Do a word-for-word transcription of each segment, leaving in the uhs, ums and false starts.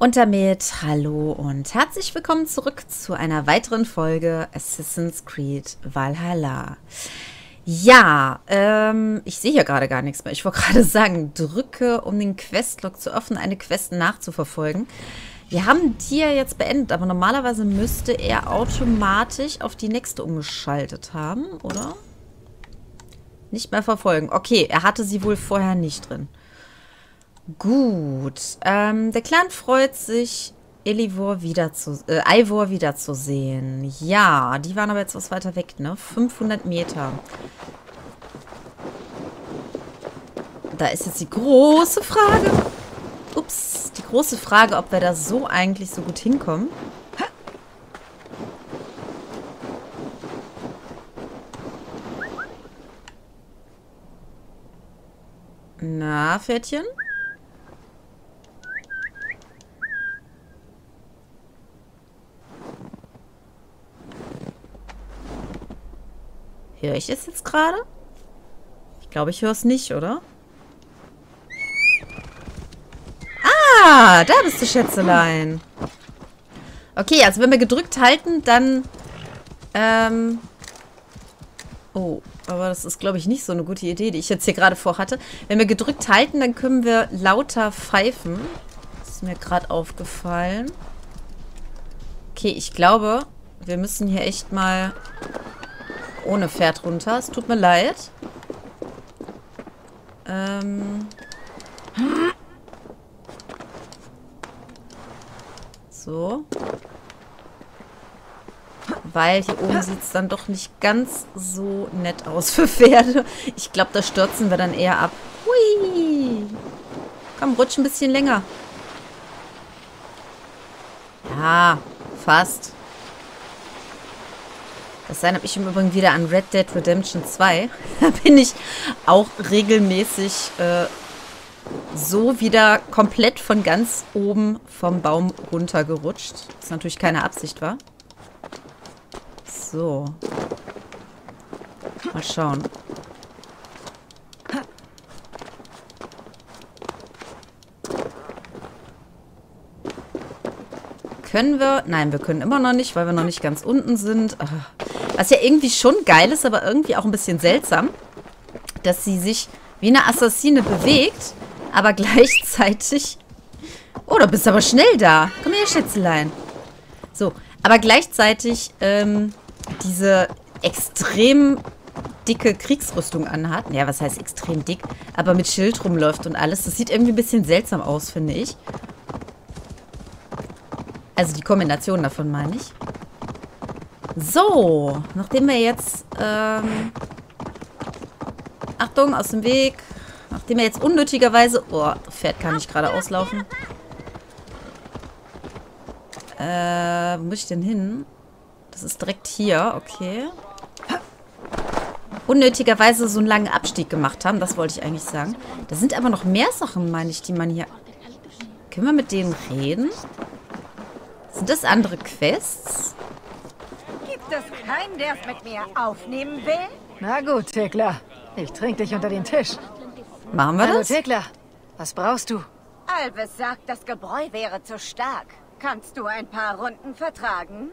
Und damit hallo und herzlich willkommen zurück zu einer weiteren Folge Assassin's Creed Valhalla. Ja, ähm, ich sehe hier gerade gar nichts mehr. Ich wollte gerade sagen, drücke, um den Questlog zu öffnen, eine Quest nachzuverfolgen. Wir haben die ja jetzt beendet, aber normalerweise müsste er automatisch auf die nächste umgeschaltet haben, oder? Nicht mehr verfolgen. Okay, er hatte sie wohl vorher nicht drin. Gut. Ähm, der Clan freut sich, Eivor wiederzu, äh, Eivor wiederzusehen. Ja, die waren aber jetzt was weiter weg, ne? fünfhundert Meter. Da ist jetzt die große Frage. Ups, die große Frage, ob wir da so eigentlich so gut hinkommen. Na, Pferdchen? Höre ich es jetzt gerade? Ich glaube, ich höre es nicht, oder? Ah, da bist du, Schätzelein. Okay, also wenn wir gedrückt halten, dann... Ähm... Oh, aber das ist, glaube ich, nicht so eine gute Idee, die ich jetzt hier gerade vorhatte. Wenn wir gedrückt halten, dann können wir lauter pfeifen. Das ist mir gerade aufgefallen. Okay, ich glaube, wir müssen hier echt mal... ohne Pferd runter. Es tut mir leid. Ähm. So. Weil hier oben sieht es dann doch nicht ganz so nett aus für Pferde. Ich glaube, da stürzen wir dann eher ab. Hui. Komm, rutsch ein bisschen länger. Ja, fast. Das sein habe ich im Übrigen wieder an Red Dead Redemption zwei. Da bin ich auch regelmäßig äh, so wieder komplett von ganz oben vom Baum runtergerutscht. Was natürlich keine Absicht war. So. Mal schauen. Können wir? Nein, wir können immer noch nicht, weil wir noch nicht ganz unten sind. Ach. Was ja irgendwie schon geil ist, aber irgendwie auch ein bisschen seltsam, dass sie sich wie eine Assassine bewegt, aber gleichzeitig... Oh, da bist du aber schnell da. Komm her, Schätzelein. So, aber gleichzeitig ähm, diese extrem dicke Kriegsrüstung anhat. Ja, was heißt extrem dick? Aber mit Schild rumläuft und alles. Das sieht irgendwie ein bisschen seltsam aus, finde ich. Also die Kombination davon meine ich. So, nachdem wir jetzt, ähm, Achtung, aus dem Weg. Nachdem wir jetzt unnötigerweise, oh, das Pferd kann nicht gerade auslaufen. Äh, wo muss ich denn hin? Das ist direkt hier, okay. Unnötigerweise so einen langen Abstieg gemacht haben, das wollte ich eigentlich sagen. Da sind aber noch mehr Sachen, meine ich, die man hier... Können wir mit denen reden? Sind das andere Quests? Gibt es keinen, der es mit mir aufnehmen will? Na gut, Thekla. Ich trink dich unter den Tisch. Machen wir Hallo, das? Thekla. Was brauchst du? Alves sagt, das Gebräu wäre zu stark. Kannst du ein paar Runden vertragen?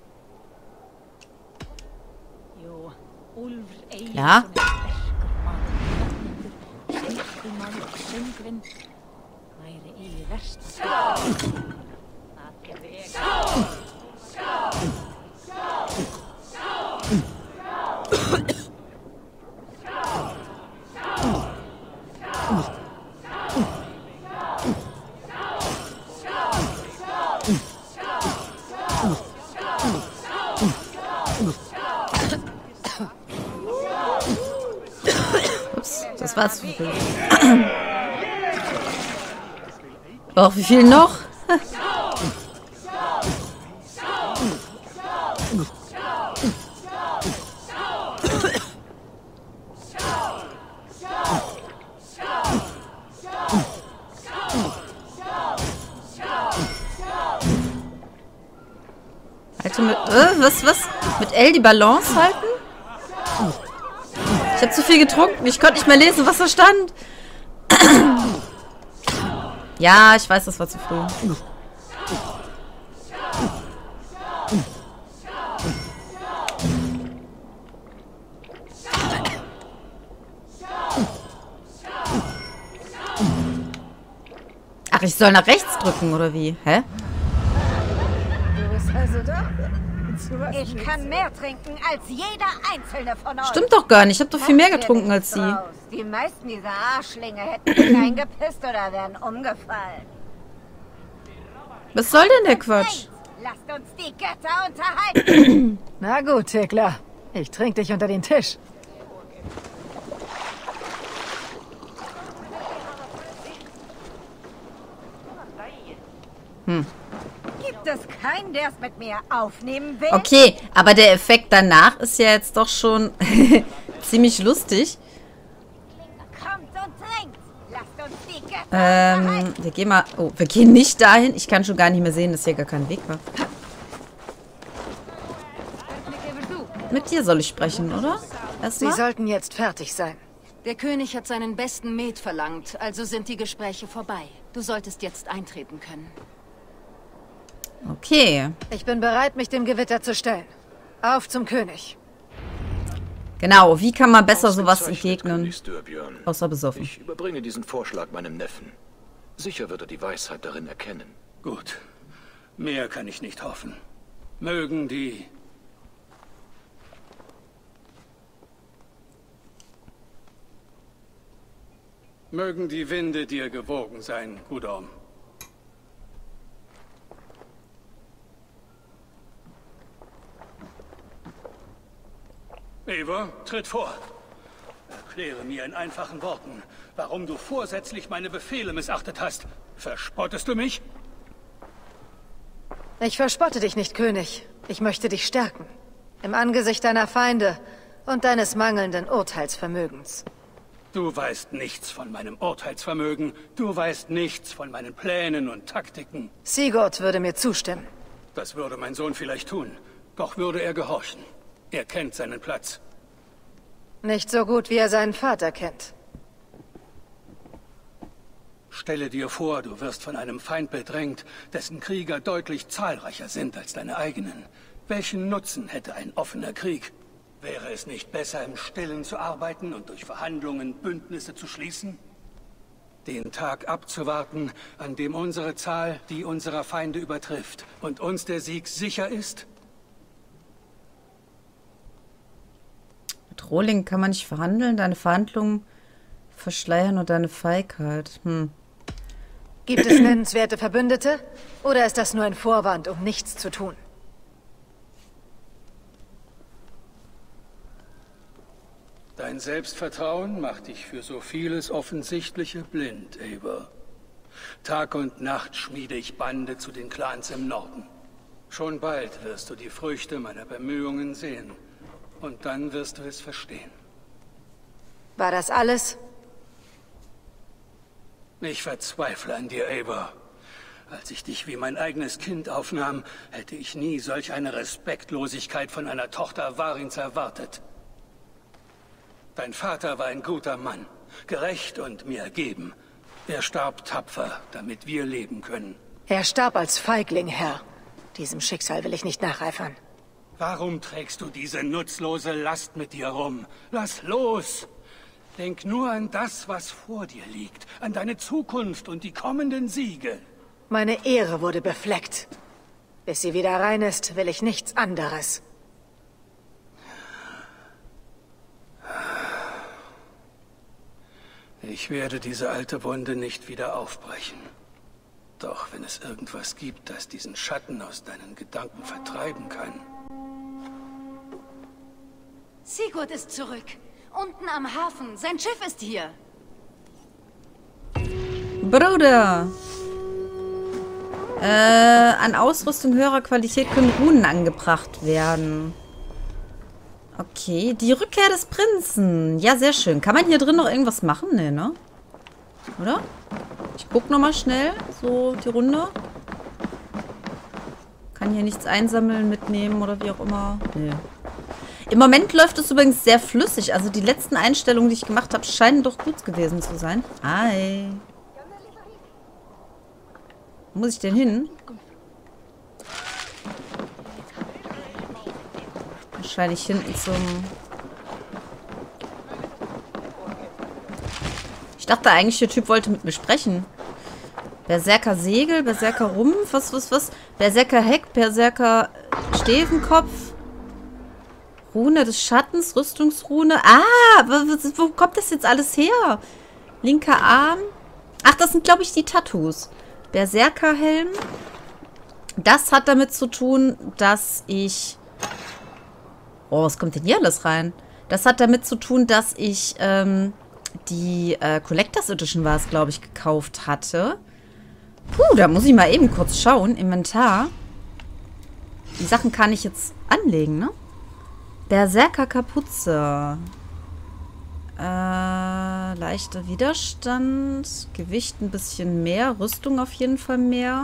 Ja. Ups, das war zu viel. Och, wie viel noch? Halte mit... Äh, was, was? Mit L die Balance halten? Ich habe zu viel getrunken. Ich konnte nicht mehr lesen, was da stand. Ja, ich weiß, das war zu früh. Ach, ich soll nach rechts drücken, oder wie? Hä? Du bist also da? Ich kann mehr trinken als jeder einzelne von euch. Stimmt doch gar nicht. Ich habe doch viel mehr getrunken als sie. Die meisten dieser Arschlinge hätten sich eingepisst oder wären umgefallen. Was soll denn der Quatsch? Lasst uns die Götter unterhalten. Na gut, Thekla. Ich trink dich unter den Tisch. Hm. Gibt es keinen, der es mit mir aufnehmen will? Okay, aber der Effekt danach ist ja jetzt doch schon ziemlich lustig. Kommt und trinkt. Lasst uns die Götter Ähm, unterhalten. wir gehen mal... Oh, wir gehen nicht dahin. Ich kann schon gar nicht mehr sehen, dass hier gar kein Weg war. Mit dir soll ich sprechen, oder? Sie Erstmal? sollten jetzt fertig sein. Der König hat seinen besten Met verlangt, also sind die Gespräche vorbei. Du solltest jetzt eintreten können. Okay. Ich bin bereit, mich dem Gewitter zu stellen. Auf zum König. Genau, wie kann man besser sowas Ausgezeichnet, entgegnen? König Styrbjörn. Außer besoffen. Ich überbringe diesen Vorschlag meinem Neffen. Sicher wird er die Weisheit darin erkennen. Gut. Mehr kann ich nicht hoffen. Mögen die... Mögen die Winde dir gewogen sein, Gudorm. Eivor, tritt vor. Erkläre mir in einfachen Worten, warum du vorsätzlich meine Befehle missachtet hast. Verspottest du mich? Ich verspotte dich nicht, König. Ich möchte dich stärken. Im Angesicht deiner Feinde und deines mangelnden Urteilsvermögens. Du weißt nichts von meinem Urteilsvermögen. Du weißt nichts von meinen Plänen und Taktiken. Sigurd würde mir zustimmen. Das würde mein Sohn vielleicht tun. Doch würde er gehorchen. Er kennt seinen Platz. Nicht so gut, wie er seinen Vater kennt. Stelle dir vor, du wirst von einem Feind bedrängt, dessen Krieger deutlich zahlreicher sind als deine eigenen. Welchen Nutzen hätte ein offener Krieg? Wäre es nicht besser, im Stillen zu arbeiten und durch Verhandlungen Bündnisse zu schließen? Den Tag abzuwarten, an dem unsere Zahl die unserer Feinde übertrifft und uns der Sieg sicher ist? Mit Rohling kann man nicht verhandeln. Deine Verhandlungen verschleiern nur deine Feigheit. Hm. Gibt es nennenswerte Verbündete? Oder ist das nur ein Vorwand, um nichts zu tun? Dein Selbstvertrauen macht dich für so vieles Offensichtliche blind, Eivor. Tag und Nacht schmiede ich Bande zu den Clans im Norden. Schon bald wirst du die Früchte meiner Bemühungen sehen. Und dann wirst du es verstehen. War das alles? Ich verzweifle an dir, Eivor. Als ich dich wie mein eigenes Kind aufnahm, hätte ich nie solch eine Respektlosigkeit von einer Tochter Warins erwartet. Dein Vater war ein guter Mann, gerecht und mir ergeben. Er starb tapfer, damit wir leben können. Er starb als Feigling, Herr. Diesem Schicksal will ich nicht nacheifern. Warum trägst du diese nutzlose Last mit dir rum? Lass los! Denk nur an das, was vor dir liegt, an deine Zukunft und die kommenden Siege. Meine Ehre wurde befleckt. Bis sie wieder rein ist, will ich nichts anderes. Ich werde diese alte Wunde nicht wieder aufbrechen. Doch wenn es irgendwas gibt, das diesen Schatten aus deinen Gedanken vertreiben kann... Sigurd ist zurück. Unten am Hafen. Sein Schiff ist hier. Bruder! Äh, an Ausrüstung höherer Qualität können Runen angebracht werden. Okay, die Rückkehr des Prinzen. Ja, sehr schön. Kann man hier drin noch irgendwas machen? Nee, ne? Oder? Ich guck nochmal schnell. So, die Runde. Kann hier nichts einsammeln, mitnehmen oder wie auch immer. Nee. Im Moment läuft es übrigens sehr flüssig. Also die letzten Einstellungen, die ich gemacht habe, scheinen doch gut gewesen zu sein. Hi. Wo muss ich denn hin? Wahrscheinlich hinten zum... Ich dachte eigentlich, der Typ wollte mit mir sprechen. Berserker Segel, Berserker Rumpf, was, was, was? Berserker Heck, Berserker Stefenkopf. Rune des Schattens, Rüstungsrune. Ah, wo kommt das jetzt alles her? Linker Arm. Ach, das sind, glaube ich, die Tattoos. Berserkerhelm. Das hat damit zu tun, dass ich... Oh, was kommt denn hier alles rein? Das hat damit zu tun, dass ich ähm, die äh, Collectors Edition war es, glaube ich, gekauft hatte. Puh, da muss ich mal eben kurz schauen. Inventar. Die Sachen kann ich jetzt anlegen, ne? Berserker Kapuze. Äh, leichter Widerstand. Gewicht ein bisschen mehr. Rüstung auf jeden Fall mehr.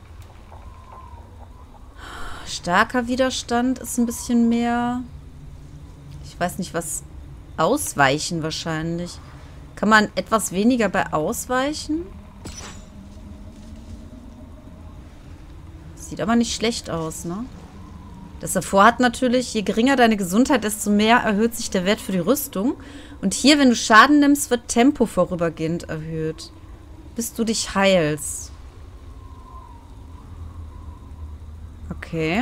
Starker Widerstand ist ein bisschen mehr. Ich weiß nicht, was... Ausweichen wahrscheinlich. Kann man etwas weniger bei Ausweichen? Sieht aber nicht schlecht aus, ne? Das davor hat natürlich, je geringer deine Gesundheit, desto mehr erhöht sich der Wert für die Rüstung. Und hier, wenn du Schaden nimmst, wird Tempo vorübergehend erhöht. Bis du dich heilst. Okay.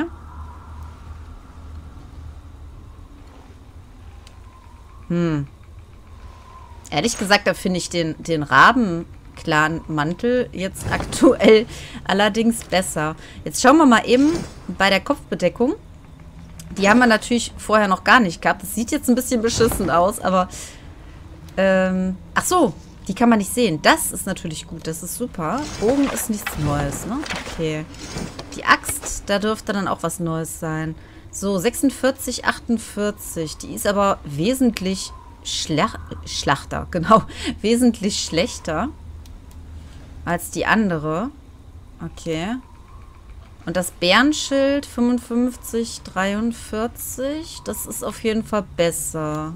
Hm. Ehrlich gesagt, da finde ich den, den Raben-Clan-Mantel jetzt aktuell allerdings besser. Jetzt schauen wir mal eben bei der Kopfbedeckung. Die haben wir natürlich vorher noch gar nicht gehabt. Das sieht jetzt ein bisschen beschissen aus, aber... Ähm, ach so, die kann man nicht sehen. Das ist natürlich gut, das ist super. Bogen ist nichts Neues, ne? Okay. Die Axt, da dürfte dann auch was Neues sein. So, sechsundvierzig, achtundvierzig. Die ist aber wesentlich schlach schlachter, genau. Wesentlich schlechter als die andere. Okay. Und das Bärenschild fünfundfünfzig, dreiundvierzig. Das ist auf jeden Fall besser.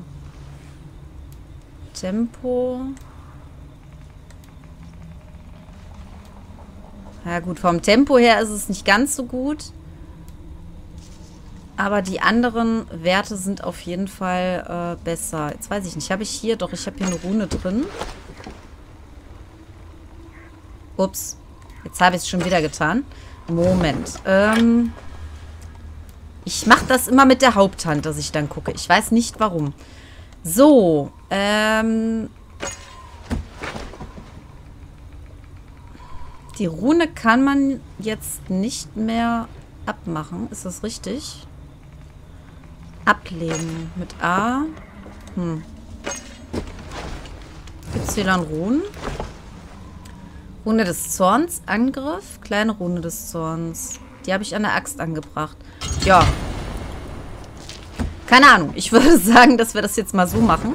Tempo. Ja gut, vom Tempo her ist es nicht ganz so gut. Aber die anderen Werte sind auf jeden Fall äh, besser. Jetzt weiß ich nicht. Habe ich hier... Doch, ich habe hier eine Rune drin. Ups. Jetzt habe ich es schon wieder getan. Moment. Ähm, ich mache das immer mit der Haupthand, dass ich dann gucke. Ich weiß nicht, warum. So. Ähm, die Rune kann man jetzt nicht mehr abmachen. Ist das richtig? Ablegen. Mit A. Hm. Gibt es wieder einen Runen? Rune des Zorns. Angriff. Kleine Rune des Zorns. Die habe ich an der Axt angebracht. Ja. Keine Ahnung. Ich würde sagen, dass wir das jetzt mal so machen.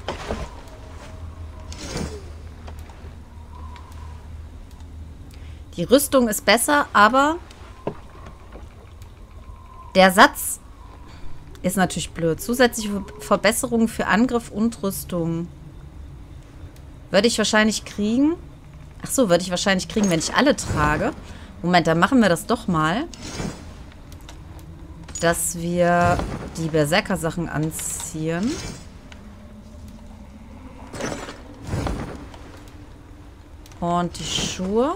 Die Rüstung ist besser, aber der Satz ist natürlich blöd. Zusätzliche Verbesserungen für Angriff und Rüstung. Würde ich wahrscheinlich kriegen. Ach so, würde ich wahrscheinlich kriegen, wenn ich alle trage. Moment, dann machen wir das doch mal. Dass wir die Berserker-Sachen anziehen. Und die Schuhe.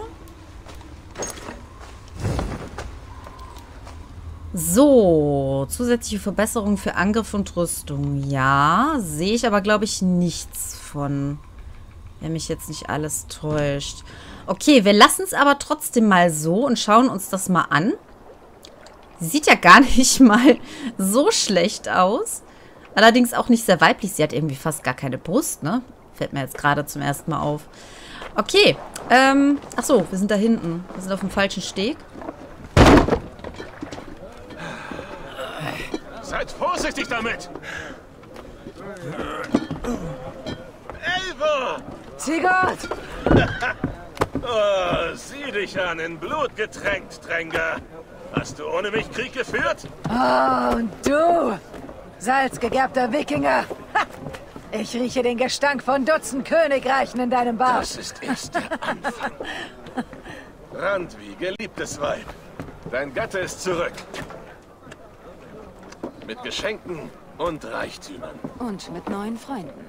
So, zusätzliche Verbesserungen für Angriff und Rüstung. Ja, sehe ich aber, glaube ich, nichts von. Wenn mich jetzt nicht alles täuscht. Okay, wir lassen es aber trotzdem mal so und schauen uns das mal an. Sie sieht ja gar nicht mal so schlecht aus. Allerdings auch nicht sehr weiblich. Sie hat irgendwie fast gar keine Brust, ne? Fällt mir jetzt gerade zum ersten Mal auf. Okay, ähm, ach so, wir sind da hinten. Wir sind auf dem falschen Steg. Seid vorsichtig damit! Eivor! Sigurd! Oh, sieh dich an, in Blut getränkt, Dränger. Hast du ohne mich Krieg geführt? Oh, und du, salzgegerbter Wikinger. Ha! Ich rieche den Gestank von Dutzend Königreichen in deinem Bart. Das ist erst der Anfang. Randvi, geliebtes Weib. Dein Gatte ist zurück. Mit Geschenken und Reichtümern. Und mit neuen Freunden.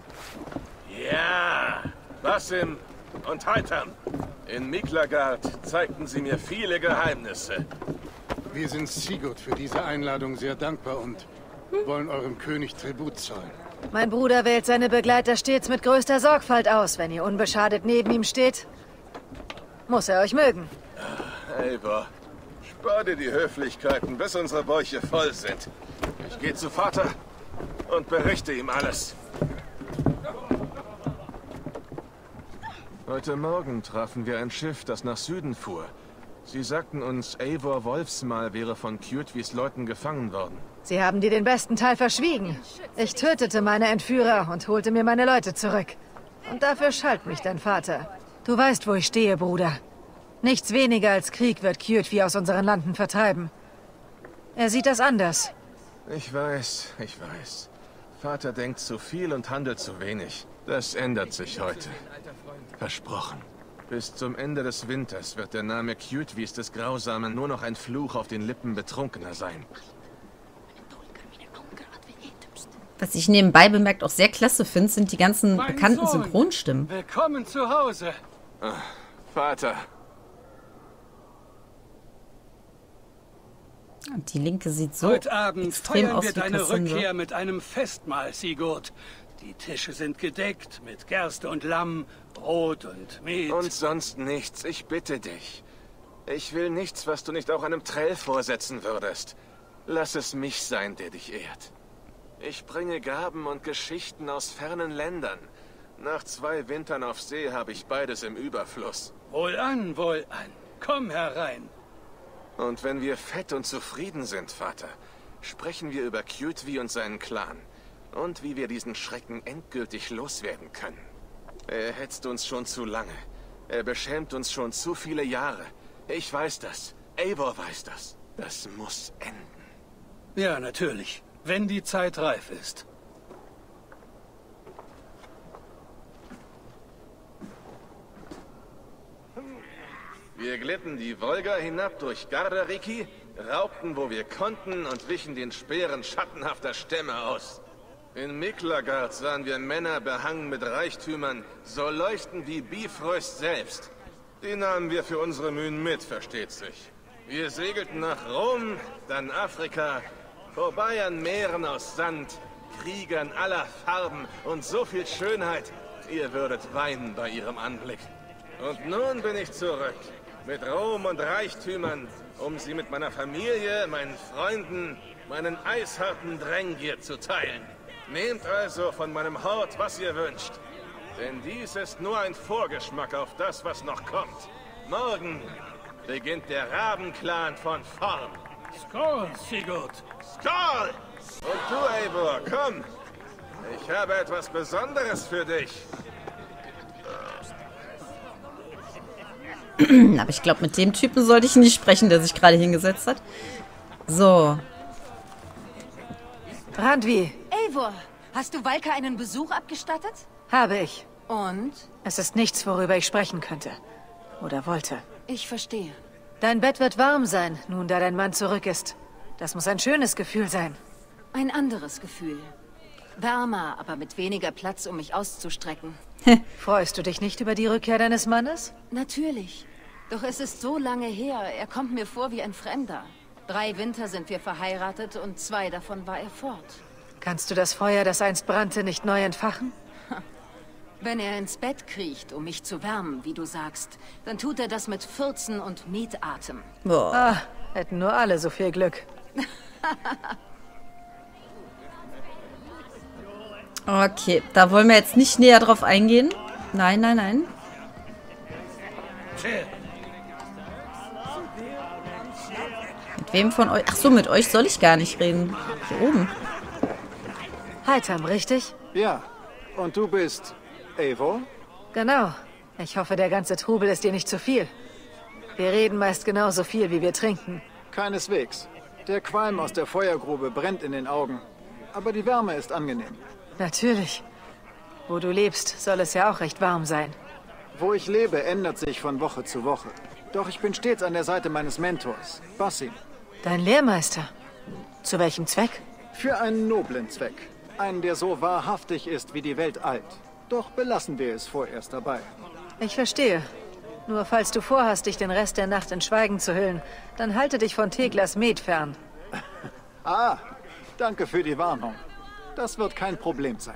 Ja, Basim und Haitham. In Miklagard zeigten sie mir viele Geheimnisse. Wir sind Sigurd für diese Einladung sehr dankbar und wollen eurem König Tribut zahlen. Mein Bruder wählt seine Begleiter stets mit größter Sorgfalt aus. Wenn ihr unbeschadet neben ihm steht, muss er euch mögen. Eivor, spar dir die Höflichkeiten, bis unsere Bäuche voll sind. Ich gehe zu Vater und berichte ihm alles. Heute Morgen trafen wir ein Schiff, das nach Süden fuhr. Sie sagten uns, Eivor Wolfsmal wäre von Kjotvis Leuten gefangen worden. Sie haben dir den besten Teil verschwiegen. Ich tötete meine Entführer und holte mir meine Leute zurück. Und dafür schalt mich dein Vater. Du weißt, wo ich stehe, Bruder. Nichts weniger als Krieg wird Kjotvi aus unseren Landen vertreiben. Er sieht das anders. Ich weiß, ich weiß. Vater denkt zu viel und handelt zu wenig. Das ändert sich heute. Versprochen. Bis zum Ende des Winters wird der Name Kjotvis des Grausamen nur noch ein Fluch auf den Lippen Betrunkener sein. Was ich nebenbei bemerkt auch sehr klasse finde, sind die ganzen Mein bekannten Sohn. Synchronstimmen. Willkommen zu Hause. Ach, Vater. Die Linke sieht so Heute Abend extrem feiern aus wir wie deine Cassandra. Rückkehr mit einem Festmahl, Sigurd. Die Tische sind gedeckt mit Gerste und Lamm, Brot und Met. Und sonst nichts, ich bitte dich. Ich will nichts, was du nicht auch einem Trell vorsetzen würdest. Lass es mich sein, der dich ehrt. Ich bringe Gaben und Geschichten aus fernen Ländern. Nach zwei Wintern auf See habe ich beides im Überfluss. Wohlan, wohlan. Komm herein. Und wenn wir fett und zufrieden sind, Vater, sprechen wir über Kjotvi und seinen Clan. Und wie wir diesen Schrecken endgültig loswerden können. Er hetzt uns schon zu lange. Er beschämt uns schon zu viele Jahre. Ich weiß das. Eivor weiß das. Das muss enden. Ja, natürlich. Wenn die Zeit reif ist. Wir glitten die Wolga hinab durch Gardariki, raubten, wo wir konnten und wichen den Speeren schattenhafter Stämme aus. In Miklagard sahen wir Männer behangen mit Reichtümern, so leuchten wie Bifrost selbst. Die nahmen wir für unsere Mühen mit, versteht sich. Wir segelten nach Rom, dann Afrika, vorbei an Meeren aus Sand, Kriegern aller Farben und so viel Schönheit, ihr würdet weinen bei ihrem Anblick. Und nun bin ich zurück, mit Ruhm und Reichtümern, um sie mit meiner Familie, meinen Freunden, meinen eisharten Dränggier zu teilen. Nehmt also von meinem Hort, was ihr wünscht. Denn dies ist nur ein Vorgeschmack auf das, was noch kommt. Morgen beginnt der Rabenclan von vorn. Skål, Sigurd. Skål! Und du, Eivor, komm! Ich habe etwas Besonderes für dich. Aber ich glaube, mit dem Typen sollte ich nicht sprechen, der sich gerade hingesetzt hat. So. Randvi, Eivor, hast du Valka einen Besuch abgestattet? habe ich. Und? Es ist nichts, worüber ich sprechen könnte. Oder wollte. Ich verstehe. Dein Bett wird warm sein, nun da dein Mann zurück ist. Das muss ein schönes Gefühl sein. Ein anderes Gefühl. Wärmer, aber mit weniger Platz, um mich auszustrecken. Freust du dich nicht über die Rückkehr deines Mannes? Natürlich. Doch es ist so lange her, er kommt mir vor wie ein Fremder. Drei Winter sind wir verheiratet und zwei davon war er fort. Kannst du das Feuer, das einst brannte, nicht neu entfachen? Wenn er ins Bett kriecht, um mich zu wärmen, wie du sagst, dann tut er das mit Fürzen und Metatem. Boah. Ah, hätten nur alle so viel Glück. Okay, da wollen wir jetzt nicht näher drauf eingehen. Nein, nein, nein. Chill. Mit wem von euch? Ach so, mit euch soll ich gar nicht reden. Hier oben. Haitham, richtig? Ja. Und du bist Eivor? Genau. Ich hoffe, der ganze Trubel ist dir nicht zu viel. Wir reden meist genauso viel, wie wir trinken. Keineswegs. Der Qualm aus der Feuergrube brennt in den Augen. Aber die Wärme ist angenehm. Natürlich. Wo du lebst, soll es ja auch recht warm sein. Wo ich lebe, ändert sich von Woche zu Woche. Doch ich bin stets an der Seite meines Mentors, Basim. Dein Lehrmeister. Zu welchem Zweck? Für einen noblen Zweck. Einen, der so wahrhaftig ist wie die Welt alt. Doch belassen wir es vorerst dabei. Ich verstehe. Nur falls du vorhast, dich den Rest der Nacht in Schweigen zu hüllen, dann halte dich von Teglas Met fern. Ah, danke für die Warnung. Das wird kein Problem sein.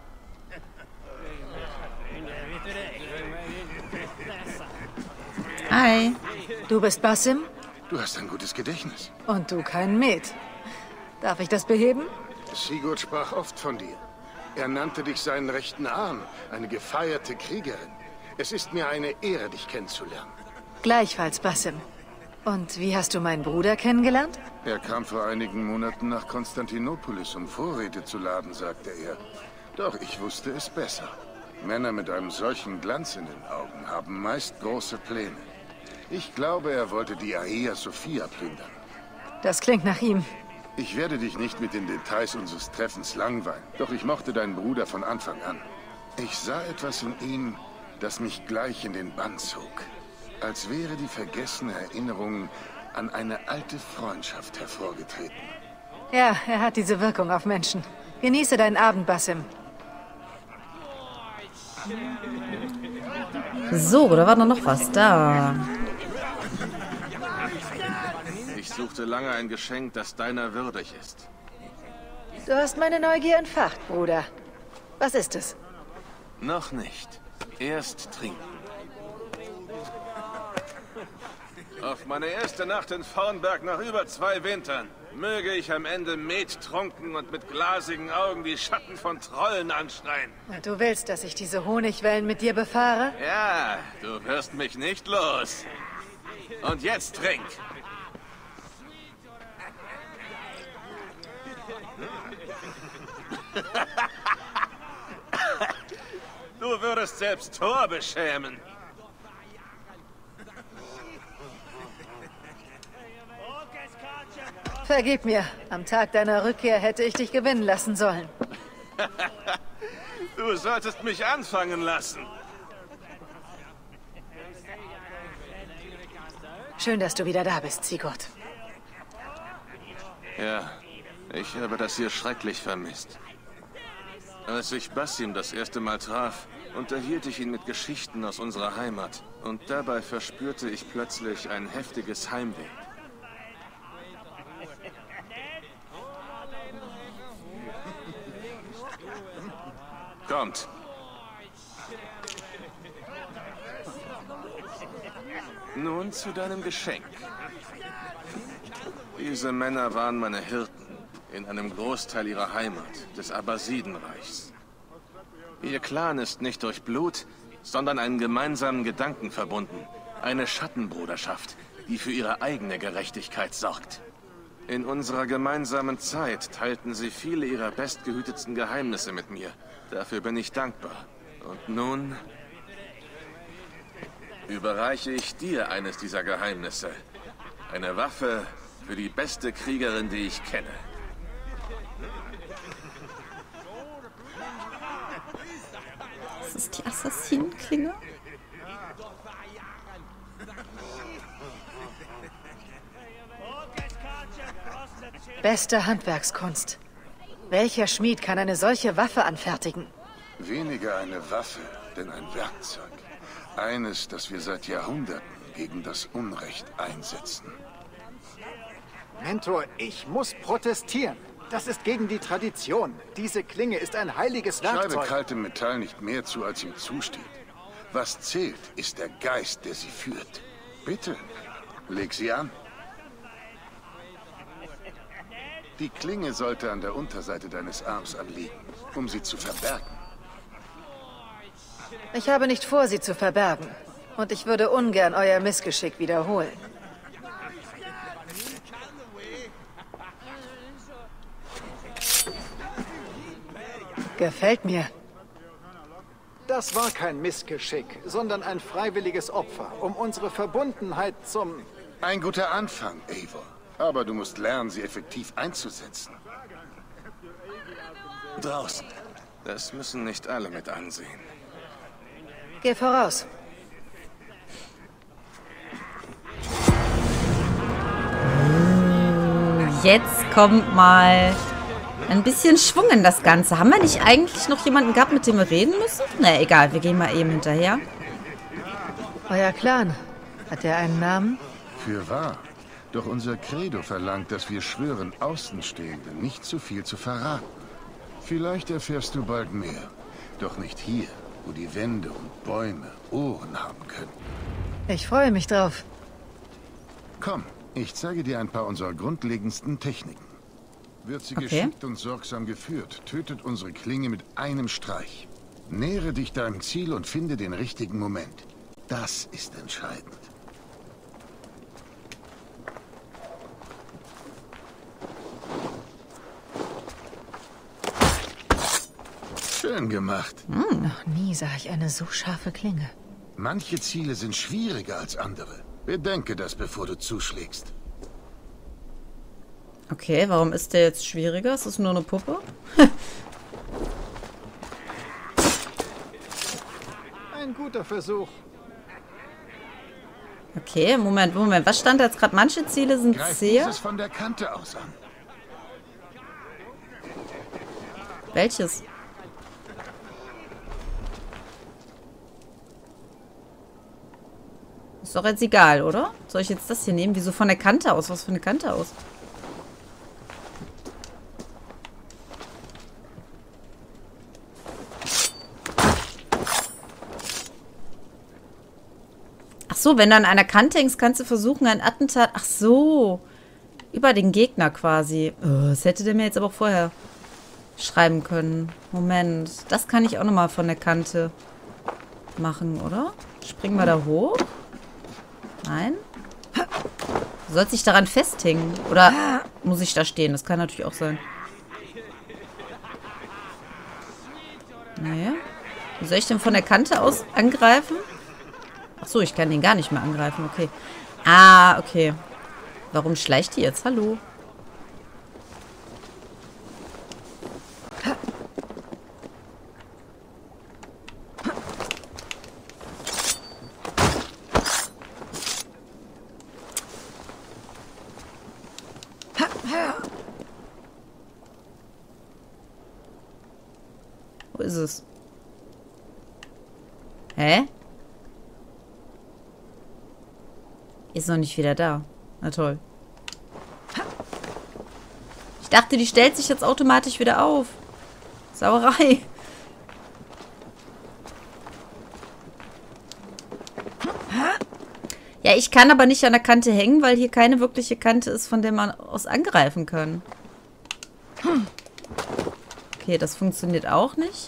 Hi. Du bist Basim? Du hast ein gutes Gedächtnis. Und du kein Met. Darf ich das beheben? Sigurd sprach oft von dir. Er nannte dich seinen rechten Arm, eine gefeierte Kriegerin. Es ist mir eine Ehre, dich kennenzulernen. Gleichfalls, Basim. Und wie hast du meinen Bruder kennengelernt? Er kam vor einigen Monaten nach Konstantinopolis, um Vorräte zu laden, sagte er. Doch ich wusste es besser. Männer mit einem solchen Glanz in den Augen haben meist große Pläne. Ich glaube, er wollte die Hagia Sophia plündern. Das klingt nach ihm. Ich werde dich nicht mit den Details unseres Treffens langweilen, doch ich mochte deinen Bruder von Anfang an. Ich sah etwas in ihm, das mich gleich in den Bann zog. Als wäre die vergessene Erinnerung an eine alte Freundschaft hervorgetreten. Ja, er hat diese Wirkung auf Menschen. Genieße deinen Abend, Basim. So, da war doch noch was da. Ich suchte lange ein Geschenk, das deiner würdig ist. Du hast meine Neugier entfacht, Bruder. Was ist es? Noch nicht. Erst trinken. Auf meine erste Nacht in Vornberg nach über zwei Wintern möge ich am Ende Met trunken und mit glasigen Augen die Schatten von Trollen anschreien. Du willst, dass ich diese Honigwellen mit dir befahre? Ja, du wirst mich nicht los. Und jetzt trink. Du würdest selbst Thor beschämen. Vergib mir. Am Tag deiner Rückkehr hätte ich dich gewinnen lassen sollen. Du solltest mich anfangen lassen. Schön, dass du wieder da bist, Sigurd. Ja, ich habe das hier schrecklich vermisst. Als ich Basim das erste Mal traf, unterhielt ich ihn mit Geschichten aus unserer Heimat. Und dabei verspürte ich plötzlich ein heftiges Heimweh. Kommt. Nun zu deinem Geschenk. Diese Männer waren meine Hirten in einem Großteil ihrer Heimat, des Abbasidenreichs. Ihr Clan ist nicht durch Blut, sondern einen gemeinsamen Gedanken verbunden. Eine Schattenbruderschaft, die für ihre eigene Gerechtigkeit sorgt. In unserer gemeinsamen Zeit teilten sie viele ihrer bestgehütetsten Geheimnisse mit mir. Dafür bin ich dankbar. Und nun überreiche ich dir eines dieser Geheimnisse. Eine Waffe für die beste Kriegerin, die ich kenne. Das ist die Assassinenklinge. Beste Handwerkskunst. Welcher Schmied kann eine solche Waffe anfertigen? Weniger eine Waffe, denn ein Werkzeug. Eines, das wir seit Jahrhunderten gegen das Unrecht einsetzen. Mentor, ich muss protestieren. Das ist gegen die Tradition. Diese Klinge ist ein heiliges Werkzeug. Schreibe kaltem Metall nicht mehr zu, als ihm zusteht. Was zählt, ist der Geist, der sie führt. Bitte, leg sie an. Die Klinge sollte an der Unterseite deines Arms anliegen, um sie zu verbergen. Ich habe nicht vor, sie zu verbergen. Und ich würde ungern euer Missgeschick wiederholen. Gefällt mir. Das war kein Missgeschick, sondern ein freiwilliges Opfer, um unsere Verbundenheit zum... Ein guter Anfang, Eivor. Aber du musst lernen, sie effektiv einzusetzen. Draußen. Das müssen nicht alle mit ansehen. Geh voraus. jetzt kommt mal ein bisschen Schwung in das Ganze. Haben wir nicht eigentlich noch jemanden gehabt, mit dem wir reden müssen? Na, egal, wir gehen mal eben hinterher. Euer Clan. Hat er einen Namen? Fürwahr. Doch unser Credo verlangt, dass wir schwören, Außenstehende nicht zu viel zu verraten. Vielleicht erfährst du bald mehr. Doch nicht hier, wo die Wände und Bäume Ohren haben können. Ich freue mich drauf. Komm, ich zeige dir ein paar unserer grundlegendsten Techniken. Wird sie Okay. geschickt und sorgsam geführt, tötet unsere Klinge mit einem Streich. Nähere dich deinem Ziel und finde den richtigen Moment. Das ist entscheidend. Schön gemacht. Hm, noch nie sah ich eine so scharfe Klinge. Manche Ziele sind schwieriger als andere. Bedenke das, bevor du zuschlägst. Okay, warum ist der jetzt schwieriger? Ist das nur eine Puppe? Ein guter Versuch. Okay, Moment, Moment. Was stand da jetzt gerade? Manche Ziele sind Greif zäher. dieses von der Kante aus an. Welches? Ist doch jetzt egal, oder? Soll ich jetzt das hier nehmen? Wieso von der Kante aus? Was von der Kante aus? Ach so, wenn du an einer Kante hängst, kannst du versuchen, ein Attentat... Ach so. Über den Gegner quasi. Oh, das hätte der mir jetzt aber auch vorher schreiben können. Moment. Das kann ich auch nochmal von der Kante machen, oder? Springen wir da hoch? Nein? Du sollst dich daran festhängen. Oder muss ich da stehen? Das kann natürlich auch sein. Naja. Wie soll ich denn von der Kante aus angreifen? Ach so, ich kann den gar nicht mehr angreifen. Okay. Ah, okay. Warum schleicht die jetzt? Hallo? Wo ist es? Hä? Ist noch nicht wieder da. Na toll. Ich dachte, die stellt sich jetzt automatisch wieder auf. Sauerei. Ja, ich kann aber nicht an der Kante hängen, weil hier keine wirkliche Kante ist, von der man aus angreifen kann. Okay, das funktioniert auch nicht.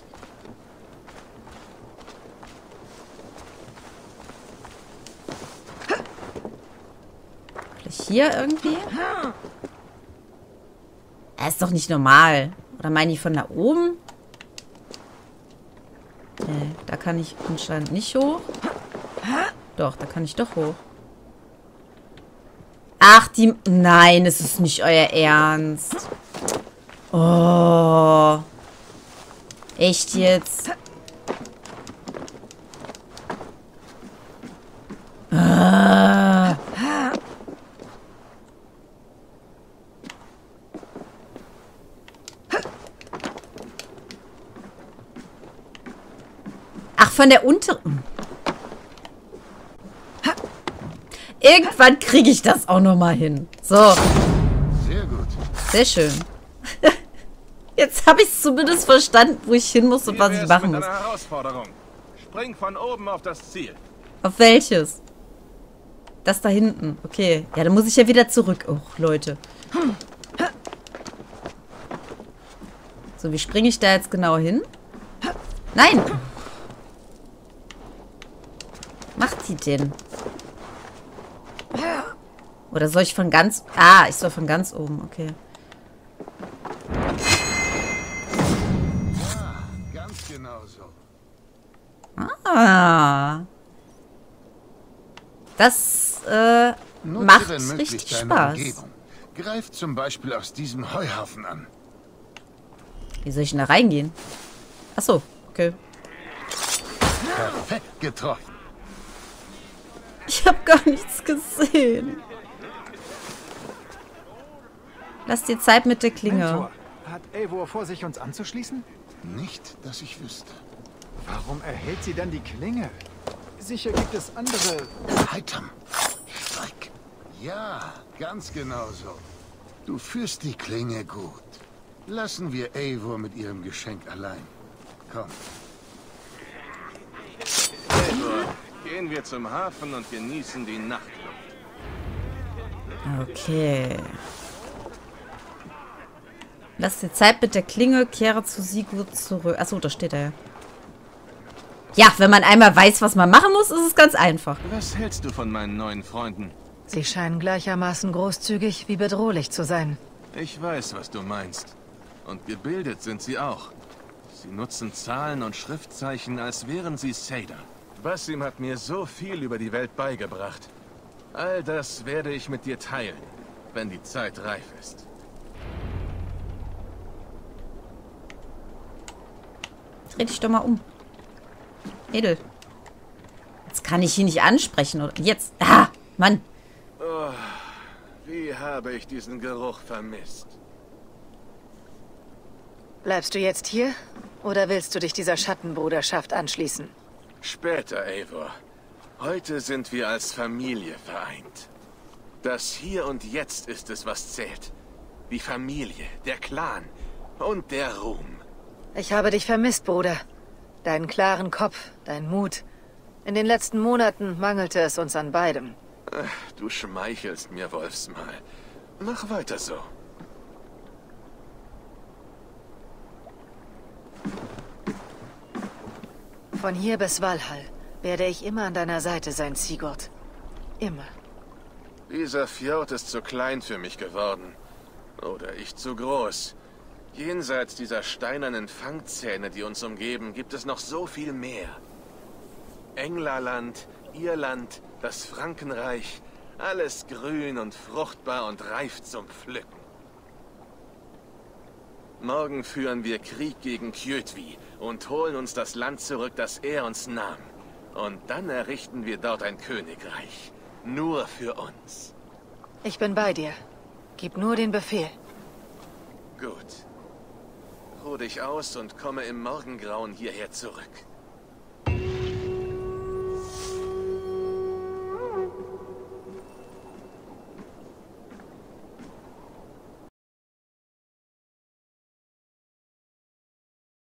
Vielleicht hier irgendwie? Das ist doch nicht normal. Oder meine ich von da oben? Nee, da kann ich anscheinend nicht hoch. Doch, da kann ich doch hoch. Ach, die... Nein, es ist nicht euer Ernst. Oh. Echt jetzt? Ah. Ach, von der unteren... Irgendwann kriege ich das auch noch mal hin. So. Sehr gut. Sehr schön. Jetzt habe ich es zumindest verstanden, wo ich hin muss und was ich machen muss. Herausforderung. Spring von oben auf das Ziel. Auf welches? Das da hinten. Okay. Ja, dann muss ich ja wieder zurück. Oh, Leute. So, wie springe ich da jetzt genau hin? Nein! Macht die denn? Oder soll ich von ganz... Ah, ich soll von ganz oben. Okay. Ja, ganz genau so. Ah. Das äh, Nutze macht wenn möglich richtig deine Spaß. Umgebung. Greif zum Beispiel aus diesem Heuhaufen an. Wie soll ich denn da reingehen? Achso, okay. Perfekt getroffen. Ich habe gar nichts gesehen. Lass dir Zeit mit der Klinge. Mentor, hat Eivor vor, sich uns anzuschließen? Nicht, dass ich wüsste. Warum erhält sie dann die Klinge? Sicher gibt es andere... Heitam. Streik. Ja, ganz genau so. Du führst die Klinge gut. Lassen wir Eivor mit ihrem Geschenk allein. Komm. Eivor, gehen wir zum Hafen und genießen die Nachtluft. Okay. Lass dir Zeit mit der Klinge, kehre zu Sigurd zurück. Achso, da steht er ja. Ja, wenn man einmal weiß, was man machen muss, ist es ganz einfach. Was hältst du von meinen neuen Freunden? Sie scheinen gleichermaßen großzügig wie bedrohlich zu sein. Ich weiß, was du meinst. Und gebildet sind sie auch. Sie nutzen Zahlen und Schriftzeichen, als wären sie Seder. Basim hat mir so viel über die Welt beigebracht. All das werde ich mit dir teilen, wenn die Zeit reif ist. Dreh dich doch mal um. Edel. Jetzt kann ich ihn nicht ansprechen, oder? Jetzt. Ah, Mann. Oh, wie habe ich diesen Geruch vermisst. Bleibst du jetzt hier? Oder willst du dich dieser Schattenbruderschaft anschließen? Später, Eivor. Heute sind wir als Familie vereint. Das Hier und Jetzt ist es, was zählt. Die Familie, der Clan und der Ruhm. Ich habe dich vermisst, Bruder. Deinen klaren Kopf, dein Mut. In den letzten Monaten mangelte es uns an beidem. Ach, du schmeichelst mir, Wolfsmal. Mach weiter so. Von hier bis Valhall werde ich immer an deiner Seite sein, Sigurd. Immer. Dieser Fjord ist zu klein für mich geworden. Oder ich zu groß. Jenseits dieser steinernen Fangzähne, die uns umgeben, gibt es noch so viel mehr. Englerland, Irland, das Frankenreich, alles grün und fruchtbar und reif zum Pflücken. Morgen führen wir Krieg gegen Kjötvi und holen uns das Land zurück, das er uns nahm. Und dann errichten wir dort ein Königreich. Nur für uns. Ich bin bei dir. Gib nur den Befehl. Gut. Ruh dich aus und komme im Morgengrauen hierher zurück.